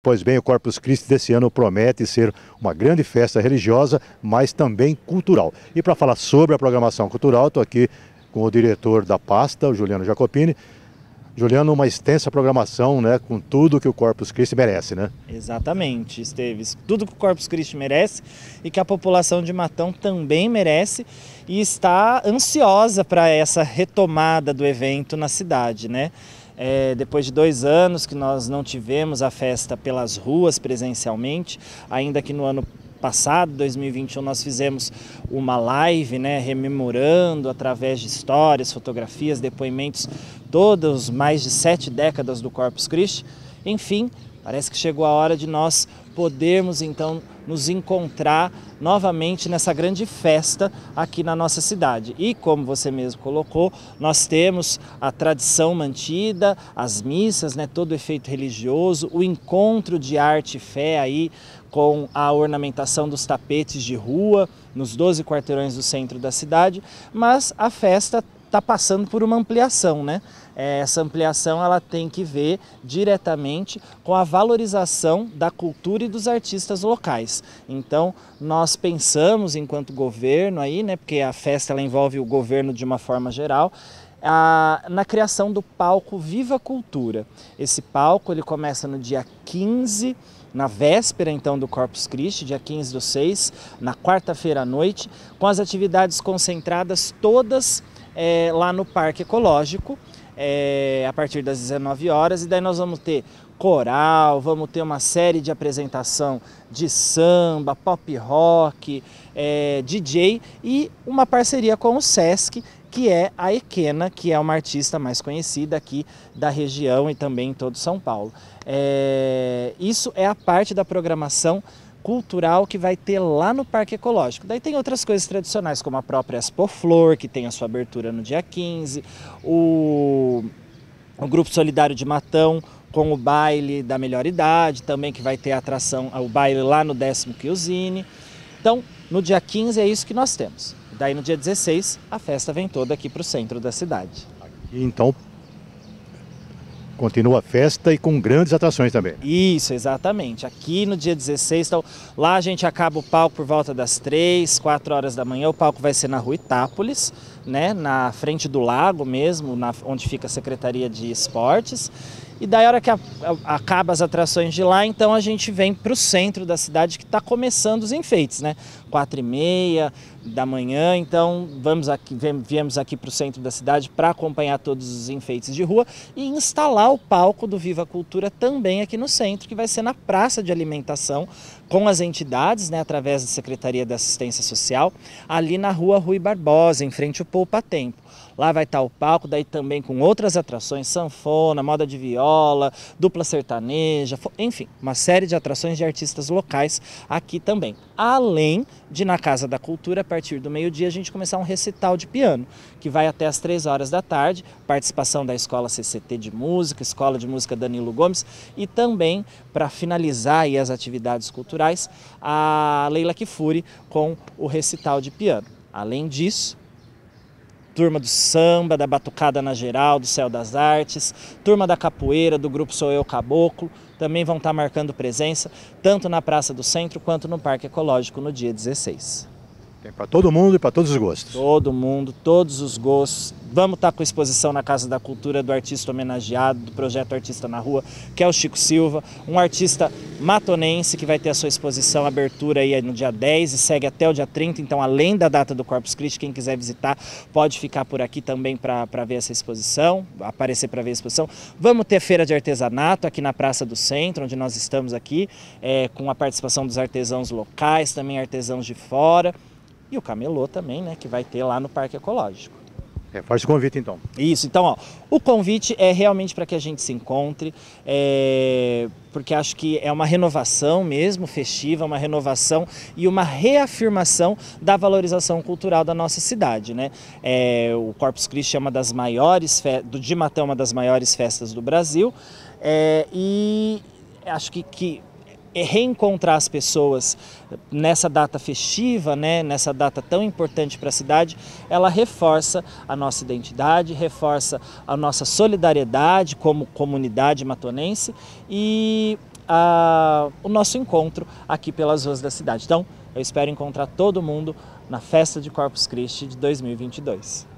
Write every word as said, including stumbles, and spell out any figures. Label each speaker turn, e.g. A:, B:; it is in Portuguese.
A: Pois bem, o Corpus Christi desse ano promete ser uma grande festa religiosa, mas também cultural. E para falar sobre a programação cultural, estou aqui com o diretor da pasta, o Juliano Jacopini. Juliano, uma extensa programação, né, com tudo que o Corpus Christi merece, né?
B: Exatamente, Esteves. Tudo que o Corpus Christi merece e que a população de Matão também merece e está ansiosa para essa retomada do evento na cidade, né? É, depois de dois anos que nós não tivemos a festa pelas ruas presencialmente, ainda que no ano passado, dois mil e vinte e um, nós fizemos uma live, né, rememorando através de histórias, fotografias, depoimentos, todas mais de sete décadas do Corpus Christi. Enfim, parece que chegou a hora de nós podermos então nos encontrar novamente nessa grande festa aqui na nossa cidade. E como você mesmo colocou, nós temos a tradição mantida, as missas, né, todo o efeito religioso, o encontro de arte e fé aí com a ornamentação dos tapetes de rua nos doze quarteirões do centro da cidade, mas a festa está passando por uma ampliação, né? Essa ampliação ela tem que ver diretamente com a valorização da cultura e dos artistas locais. Então, nós pensamos enquanto governo aí, né, porque a festa ela envolve o governo de uma forma geral, a, na criação do palco Viva Cultura. Esse palco ele começa no dia quinze, na véspera então do Corpus Christi, dia quinze do seis, na quarta-feira à noite, com as atividades concentradas todas é, lá no Parque Ecológico, É, a partir das dezenove horas, e daí nós vamos ter coral, vamos ter uma série de apresentação de samba, pop rock, é, D J e uma parceria com o Sesc, que é a Equena, que é uma artista mais conhecida aqui da região e também em todo São Paulo. É, isso é a parte da programação cultural que vai ter lá no Parque Ecológico. Daí tem outras coisas tradicionais, como a própria Expo Flor, que tem a sua abertura no dia quinze, o, o Grupo Solidário de Matão, com o baile da melhor idade, também que vai ter a atração, o baile lá no décimo Chiusini. Então, no dia quinze é isso que nós temos. Daí no dia dezesseis, a festa vem toda aqui para o centro da cidade.
A: Então, continua a festa e com grandes atrações também.
B: Isso, exatamente. Aqui no dia dezesseis, então, lá a gente acaba o palco por volta das três, quatro horas da manhã. O palco vai ser na Rua Itápolis, né, na frente do lago mesmo, na, onde fica a Secretaria de Esportes. E daí a hora que a, a, acaba as atrações de lá, então a gente vem para o centro da cidade, que está começando os enfeites, né? Quatro e meia da manhã, então vamos aqui, viemos aqui para o centro da cidade para acompanhar todos os enfeites de rua e instalar o palco do Viva Cultura também aqui no centro, que vai ser na praça de alimentação, com as entidades, né, através da Secretaria de Assistência Social, ali na rua Rui Barbosa, em frente ao Poupa Tempo. Lá vai estar o palco, daí também com outras atrações, sanfona, moda de viola, dupla sertaneja, enfim, uma série de atrações de artistas locais aqui também. Além de, na Casa da Cultura, a partir do meio-dia, a gente começar um recital de piano, que vai até as três horas da tarde, participação da Escola C C T de Música, Escola de Música Danilo Gomes, e também, para finalizar aí as atividades culturais, a Leila Kifuri com o recital de piano. Além disso, turma do samba, da batucada na geral, do Céu das Artes, turma da capoeira, do grupo Sou Eu Caboclo, também vão estar marcando presença, tanto na Praça do Centro quanto no Parque Ecológico no dia dezesseis.
A: Tem para todo mundo e para todos os gostos.
B: Todo mundo, todos os gostos. Vamos estar com exposição na Casa da Cultura do artista homenageado, do projeto Artista na Rua, que é o Chico Silva, um artista matonense que vai ter a sua exposição, abertura aí no dia dez e segue até o dia trinta, então além da data do Corpus Christi, quem quiser visitar pode ficar por aqui também para ver essa exposição, aparecer para ver a exposição. Vamos ter feira de artesanato aqui na Praça do Centro, onde nós estamos aqui, é, com a participação dos artesãos locais, também artesãos de fora. E o camelô também, né, que vai ter lá no Parque Ecológico.
A: É, faz o convite então.
B: Isso, então ó, o convite é realmente para que a gente se encontre, é, porque acho que é uma renovação mesmo festiva, uma renovação e uma reafirmação da valorização cultural da nossa cidade, né? É, o Corpus Christi é uma das maiores, do de Matão, uma das maiores festas do Brasil, é, e acho que, que reencontrar as pessoas nessa data festiva, né, nessa data tão importante para a cidade, ela reforça a nossa identidade, reforça a nossa solidariedade como comunidade matonense e a, o nosso encontro aqui pelas ruas da cidade. Então, eu espero encontrar todo mundo na Festa de Corpus Christi de dois mil e vinte e dois.